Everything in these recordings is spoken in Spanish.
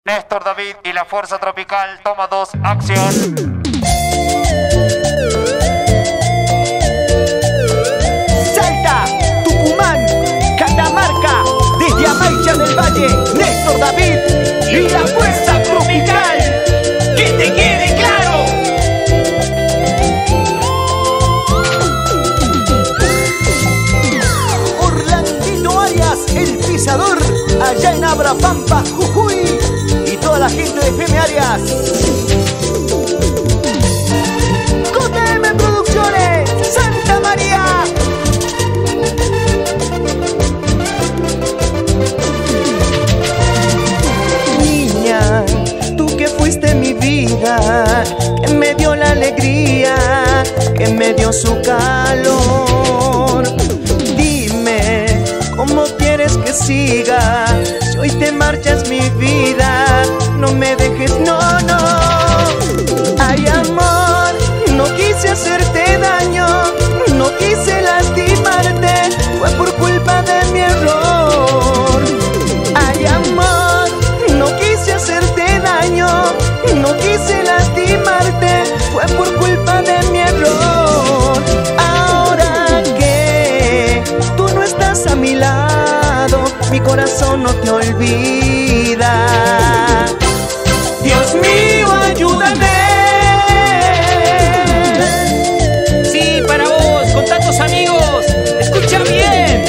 Néstor David y la Fuerza Tropical, toma 2, acción. Salta, Tucumán, Catamarca, desde Amaicha del Valle, Néstor David y la Fuerza Tropical. ¡Que te quede claro! Orlandito Arias, el pisador, allá en Abrapampa, Jujuy, y toda la gente de FM Arias. JM Producciones, Santa María. Niña, tú que fuiste mi vida, que me dio la alegría, que me dio su calor. Dime, ¿cómo quieres que siga? Si hoy te marchas mi vida, no me dejes, no, no. Ay, amor, no quise hacerte daño, no quise lastimarte, fue por culpa de mi error. Ay, amor, no quise hacerte daño, no quise lastimarte, fue por culpa de mi error. Ahora que tú no estás a mi lado, mi corazón no te olvida. Dios mío, ayúdame. Sí, para vos, con tantos amigos, escucha bien.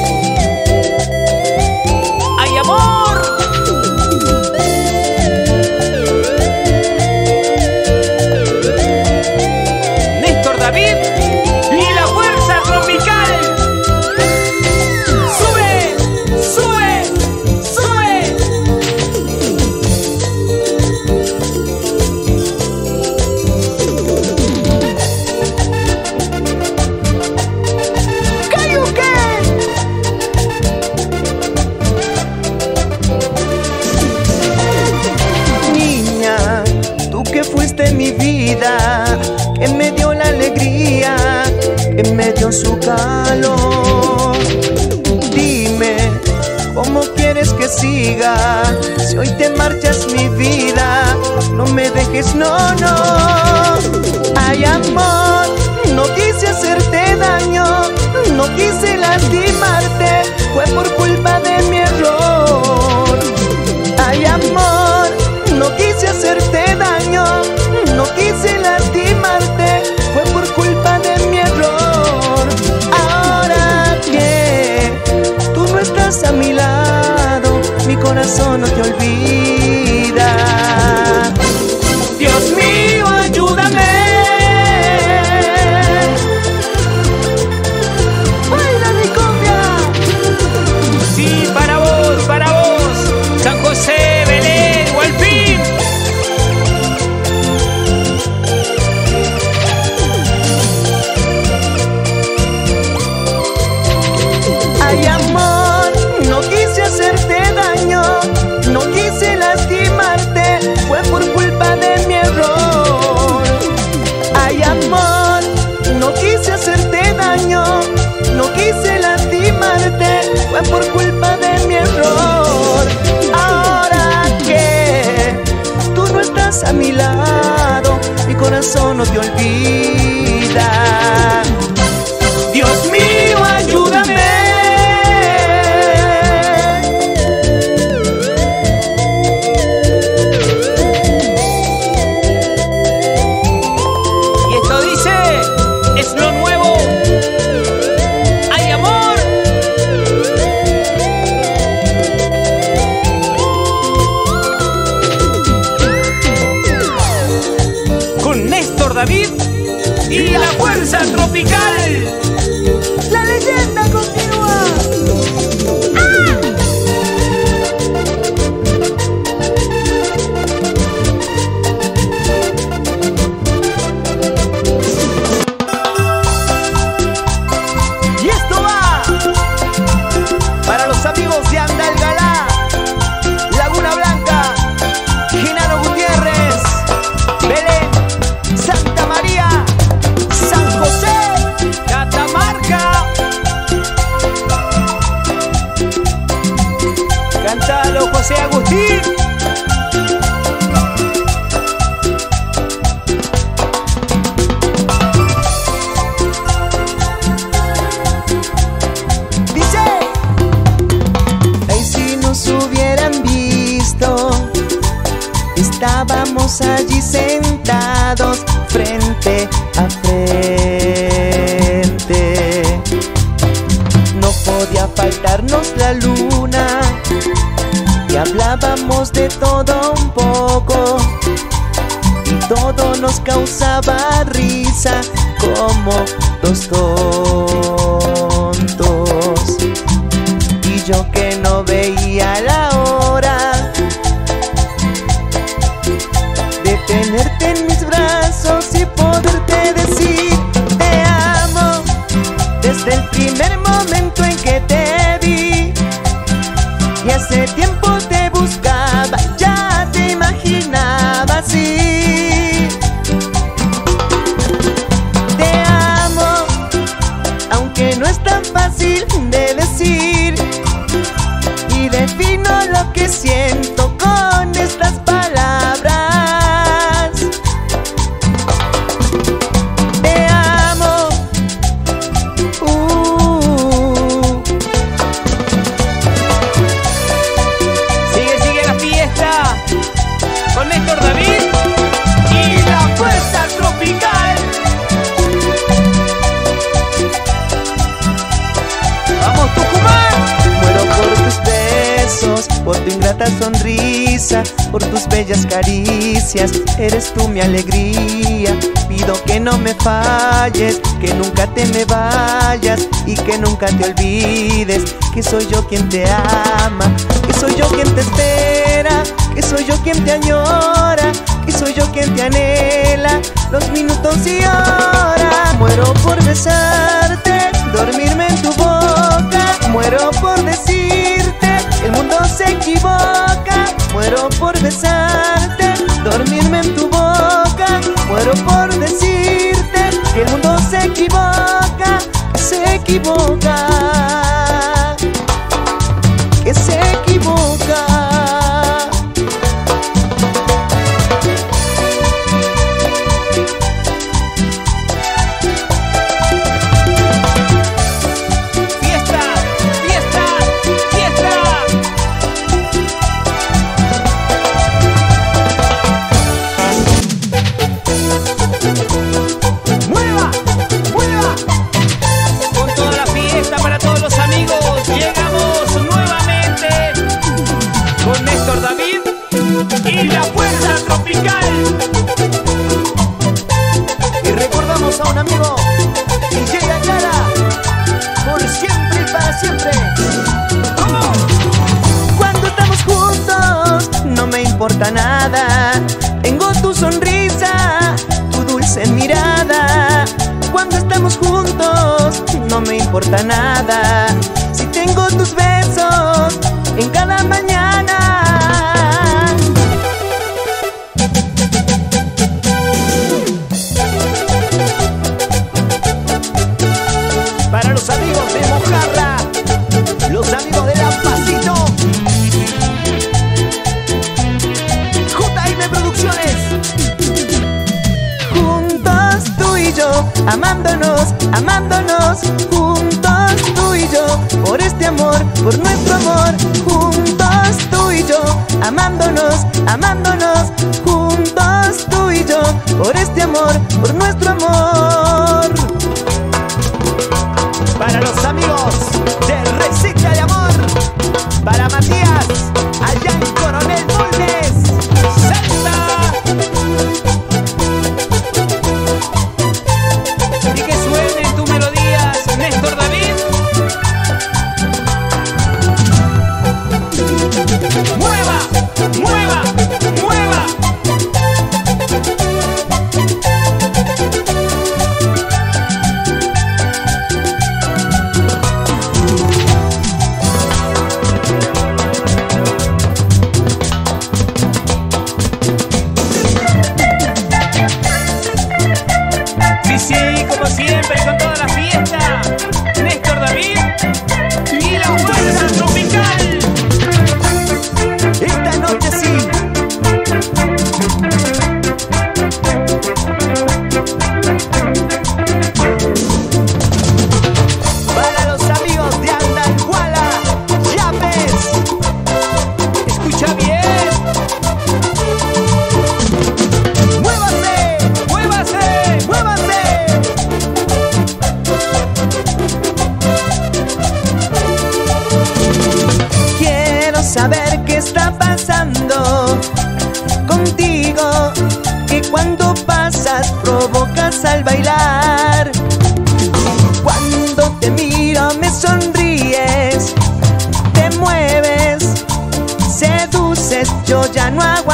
¡Ay, amor! Néstor David y la Fuerza Tropical. ¡Sube! ¡Sube! ¡Sube! Niña, tú que fuiste mi vida, que me dio la alegría, que me dio su calor. Dime, ¿cómo quieres que siga? Si hoy te marchas mi vida, no me dejes, no, no. Ay, amor, no quise hacerte daño, no quise lastimarte, fue por culpa de mi error. Ay, amor, no quise hacerte daño, no quise lastimarte, fue por culpa de mi error. Ahora que tú no estás a mi lado, mi corazón no te olvida. Dios mío, ayúdame. ¡Baila mi cumbia! Sí, para vos, San José, Belén, Hualpín. Ay, amor, no quise hacerte daño, no quise lastimarte, fue por culpa de mi error. Ay, amor, no quise hacerte daño, no quise lastimarte, fue por culpa de mi error. Ahora que tú no estás a mi lado, mi corazón no te olvida. Dios mío, ayúdame. Y esto dice, es lo nuevo. ¡Ay, amor! Con Néstor David estábamos allí sentados frente a frente. No podía faltarnos la luna y hablábamos de todo un poco, y todo nos causaba risa como dos tontos. Y yo que no veía la hora de tenerte en mis brazos y poderte decir te amo desde el primer momento en que te vi. Y hace tiempo te buscaba, ya te imaginaba así. Te amo, aunque no es tan fácil de decir, y defino lo que siento con estas palabras. Te amo. Sigue la fiesta con Néstor David y la fuerza tropical. ¡Vamos, Tucumán! Muero por tus besos, por tu ingrata sonrisa, por tus bellas caricias. Eres tú mi alegría. Pido que no me falles, que nunca te me vayas y que nunca te olvides que soy yo quien te ama, que soy yo quien te espera, que soy yo quien te añora, que soy yo quien te anhela los minutos y horas. Muero por besarte, dormirme en tu boca. Muero por decirte el mundo se equivoca. Muero por besarte, dormirme en tu boca. Muero por decirte que el mundo se equivoca, que se equivoca, que se equivoca. ¡Fiesta! ¡Fiesta! ¡Fiesta! ¡Mueva! ¡Mueva! Con toda la fiesta para todos los amigos, llegamos nuevamente con Néstor David y la fuerza tropical. Y recordamos a un amigo, DJ Clara, por siempre y para siempre. Cuando estamos juntos no me importa nada. Tengo tu sonrisa, tu dulce mirada. Cuando estamos juntos no me importa nada. Si tengo tus besos en cada mañana. Para los amigos de Mojarra, los amigos de La Pasito, JM Producciones. Juntos tú y yo, amándonos, amándonos. Juntos tú y yo, por este amor, por nuestro amor. Juntos tú y yo, amándonos, amándonos. Juntos tú y yo, por este amor, por nuestro amor. Para los amigos de Receta de Amor, para Matías, allá en Coronel Bulnes, Salta. Y que suenen tus melodías, Néstor David. ¡Mueva! ¡Mueva! ¡Mueva!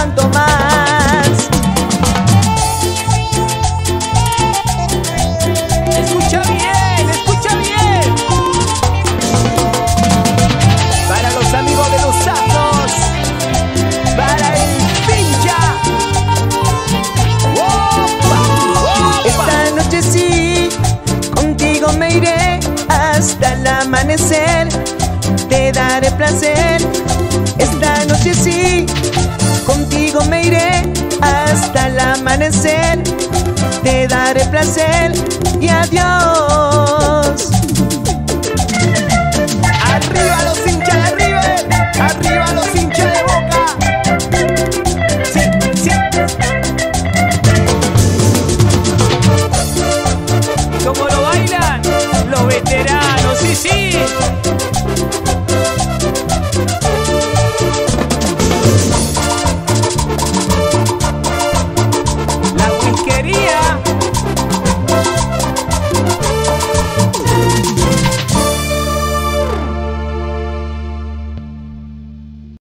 aguanto más. Escucha bien, escucha bien. Para los amigos de los Sapos, para el Pincha. ¡Opa! Esta noche sí, contigo me iré hasta el amanecer. Te daré placer. Esta noche sí, contigo me iré hasta el amanecer. Te daré placer y adiós.